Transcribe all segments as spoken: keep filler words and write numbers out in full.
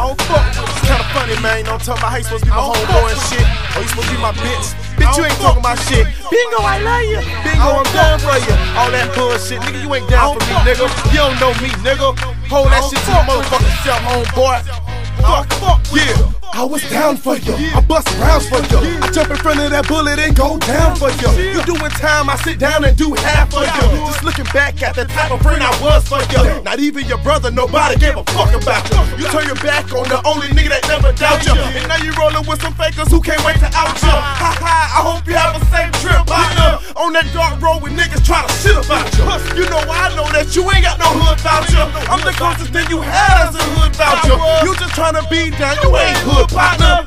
don't fuck with you. It's kinda funny, man. Don't tell me how you supposed to be my homeboy and shit. Or you supposed to be my bitch. Bitch, you ain't talking about shit. Bingo, I love you. Bingo, I'm down for you. All that bullshit, nigga, you ain't down for me, nigga. You don't know me, nigga. Hold that shit to your motherfucking self, homeboy. Fuck, fuck, yeah. I was down for you. I bust rounds for you. I jump in front of that bullet and go down for you. You doing time, I sit down and do half for you. Just looking back at the type of friend I was for you. Not even your brother, nobody gave a fuck about you. You turn your back on the only nigga that never doubt you. And now you rolling with some fakers who can't wait to out you. Ha ha, I hope you have a safe trip, partner. On that dark road with niggas try to shit about you. You know I know that you ain't got no hood voucher. I'm the closest thing you had as a hood voucher. You just trying to be down, you ain't hood partner.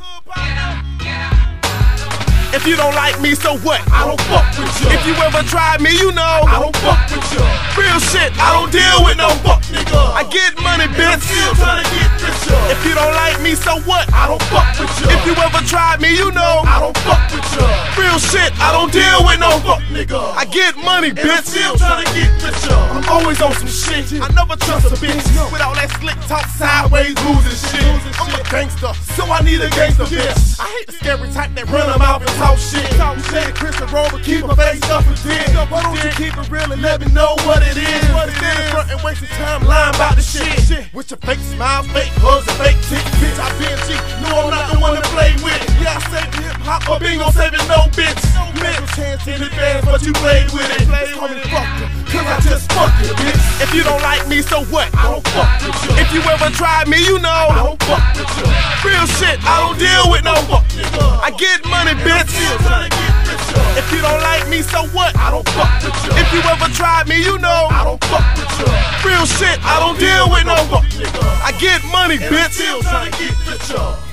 If you don't like me, so what? I don't fuck with you. If you ever tried me, you know I don't fuck with you. Real shit, I don't deal with no fuck nigga. I get money, bitch. Still trying to get richer. If you don't like me, so what? I don't fuck with you. If you ever tried me, you know I don't fuck with you. Real shit, I don't deal with no fuck nigga. I get money, bitch. Still trying to get richer. I'm always on some shit. I never trust a bitch with all that slick talk, sideways moves and shit. I'm a gangster, so I need a gangster bitch. I hate the scary type that run them out and talk shit. You say the Christian roll, but keep my face up and dead. Why don't you keep it real and let me know what it is? Stand in front and waste your time lying about the shit. With your fake smile, fake hugs, and fake tick. Bitch, I been cheap. No, I'm not the one to play with. Yeah, I say hip hop, but bingo saving no bitch. You had no chance in advance, but you played with it. Call me fucker, cause I just fuck it, bitch. If you don't like me, so what? I don't fuck with you. If you ever tried me, you know I don't fuck with you. Real shit, I don't deal with no fuck nigga. I get money, bitch. If you don't like me, so what? I don't fuck with you. If you ever tried me, you know I don't fuck with you. Real shit, I don't deal with no fuck nigga. I get money, bitch. Still trying to get richer.